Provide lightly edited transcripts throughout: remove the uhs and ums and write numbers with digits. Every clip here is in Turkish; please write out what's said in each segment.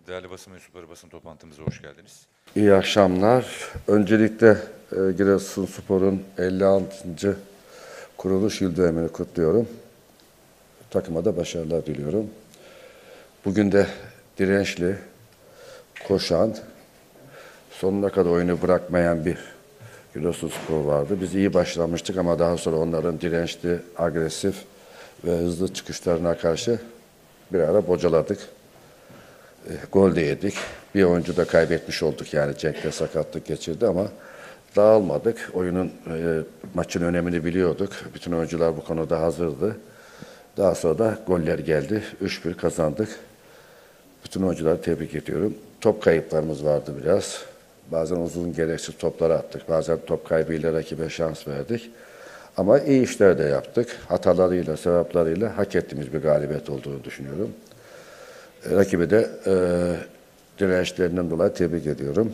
Değerli basın mensupları, basın toplantımıza hoş geldiniz. İyi akşamlar. Öncelikle Giresunspor'un 56. kuruluş yıl dönümünü kutluyorum. Takıma da başarılar diliyorum. Bugün de dirençli, koşan, sonuna kadar oyunu bırakmayan bir Giresunspor vardı. Biz iyi başlamıştık ama daha sonra onların dirençli, agresif ve hızlı çıkışlarına karşı bir ara bocaladık. Gol de yedik. Bir oyuncu da kaybetmiş olduk, yani Cenk de sakatlık geçirdi ama dağılmadık. Maçın önemini biliyorduk. Bütün oyuncular bu konuda hazırdı. Daha sonra da goller geldi. 3-1 kazandık. Bütün oyuncuları tebrik ediyorum. Top kayıplarımız vardı biraz. Bazen uzun gereksiz topları attık. Bazen top kaybıyla rakibe şans verdik. Ama iyi işler de yaptık. Hatalarıyla, sevaplarıyla hak ettiğimiz bir galibiyet olduğunu düşünüyorum. Rakibi de dirençlerinden dolayı tebrik ediyorum.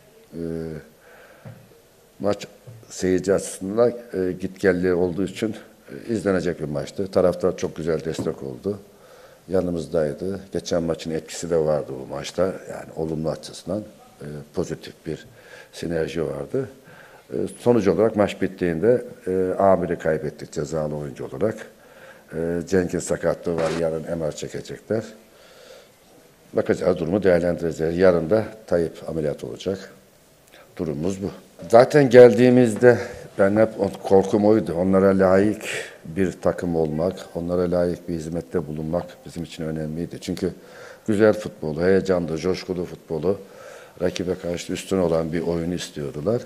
Maç seyirci açısından gitgelli olduğu için izlenecek bir maçtı. Taraftar çok güzel destek oldu. Yanımızdaydı. Geçen maçın etkisi de vardı bu maçta. Yani olumlu açısından pozitif bir sinerji vardı. Sonuç olarak maç bittiğinde Amir'i kaybettik cezalı oyuncu olarak. Cenk'in sakatlığı var. Yarın MR çekecekler. Bakacağız, durumu değerlendireceğiz. Yarın da Tayyip ameliyat olacak. Durumumuz bu. Zaten geldiğimizde ben hep korkum oydu. Onlara layık bir takım olmak, onlara layık bir hizmette bulunmak bizim için önemliydi. Çünkü güzel futbolu, heyecanlı, coşkulu futbolu, rakibe karşı üstün olan bir oyun istiyordular.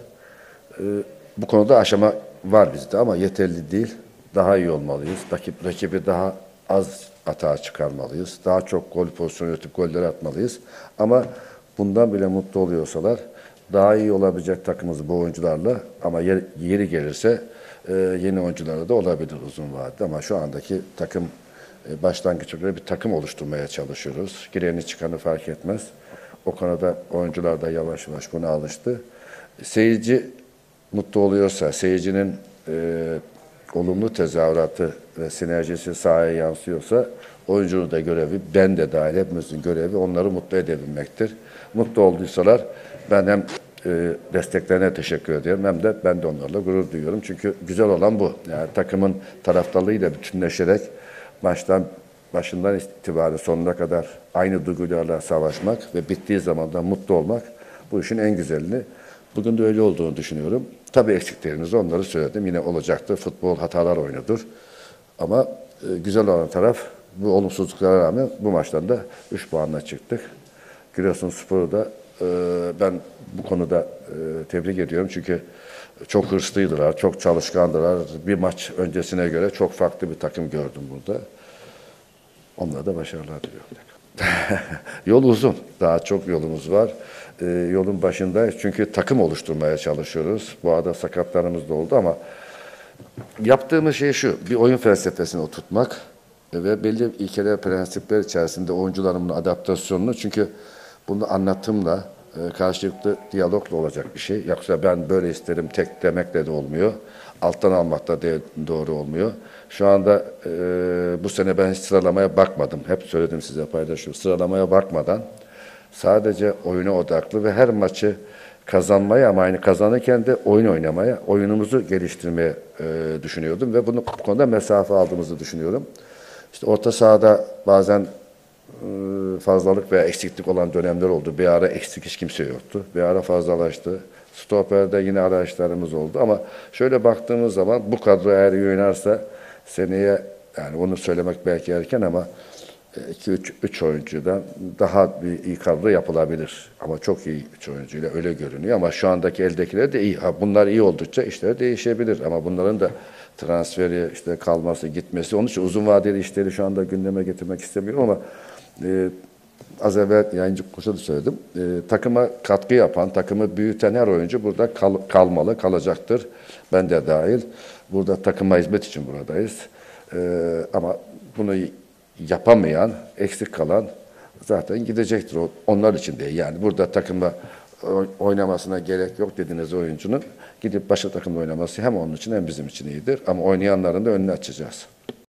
Bu konuda aşama var bizde ama yeterli değil. Daha iyi olmalıyız. Rakibi daha az hata çıkarmalıyız. Daha çok gol pozisyonu üretip goller atmalıyız. Ama bundan bile mutlu oluyorsalar daha iyi olabilecek takımımız bu oyuncularla, ama yeri gelirse yeni oyuncularla da olabilir uzun vadede. Ama şu andaki takım başlangıç olarak bir takım oluşturmaya çalışıyoruz. Gireni çıkanı fark etmez. O konuda oyuncular da yavaş yavaş buna alıştı. Seyirci mutlu oluyorsa, seyircinin olumlu tezahüratı ve sinerjisi sahaya yansıyorsa, oyuncunun da görevi, ben de dahil hepimizin görevi onları mutlu edebilmektir. Mutlu olduysalar ben hem desteklerine teşekkür ediyorum hem de ben de onlarla gurur duyuyorum. Çünkü güzel olan bu. Yani takımın taraftarlığıyla bütünleşerek başından itibaren sonuna kadar aynı duygularla savaşmak ve bittiği zaman da mutlu olmak bu işin en güzelini. Bugün de öyle olduğunu düşünüyorum. Tabii eksiklerimiz, onları söyledim. Yine olacaktır. Futbol hatalar oyunudur. Ama güzel olan taraf, bu olumsuzluklara rağmen bu maçtan da 3 puanla çıktık. Giresunspor'u da ben bu konuda tebrik ediyorum. Çünkü çok hırslıydılar, çok çalışkandılar. Bir maç öncesine göre çok farklı bir takım gördüm burada. Onlara da başarılar diliyorum. Yol uzun. Daha çok yolumuz var. Yolun başındayız. Çünkü takım oluşturmaya çalışıyoruz. Bu arada sakatlarımız da oldu ama yaptığımız şey şu: bir oyun felsefesini oturtmak ve belli ilkeler, prensipler içerisinde oyuncularımın adaptasyonunu, çünkü bunu anlatımla, karşılıklı diyalogla olacak bir şey. Yoksa ben böyle isterim tek demekle de olmuyor. Alttan almakla da doğru olmuyor. Şu anda bu sene ben hiç sıralamaya bakmadım. Hep söyledim, size paylaşıyorum. Sıralamaya bakmadan sadece oyuna odaklı ve her maçı kazanmaya, ama aynı kazanırken de oyun oynamaya, oyunumuzu geliştirmeye düşünüyordum ve bu konuda mesafe aldığımızı düşünüyorum. İşte orta sahada bazen fazlalık veya eksiklik olan dönemler oldu. Bir ara eksik hiç kimse yoktu. Bir ara fazlalaştı. Stoper'de yine araçlarımız oldu ama şöyle baktığımız zaman bu kadro eğer iyi oynarsa seneye, yani onu söylemek belki erken ama 2-3 oyuncudan daha bir iyi kadro yapılabilir. Ama çok iyi 3 oyuncuyla öyle görünüyor ama şu andaki eldekiler de iyi. Bunlar iyi oldukça işler değişebilir ama bunların da transferi, işte kalması, gitmesi, onun için uzun vadeli işleri şu anda gündeme getirmek istemiyorum ama az evvel yayıncı koşa da söyledim. Takıma katkı yapan, takımı büyüten her oyuncu burada kalmalı, kalacaktır. Ben de dahil. Burada takıma hizmet için buradayız. Ama bunu yapamayan, eksik kalan zaten gidecektir. Onlar için değil. Yani burada takımda oynamasına gerek yok dediğiniz oyuncunun gidip başka takımda oynaması hem onun için hem bizim için iyidir. Ama oynayanların da önünü açacağız.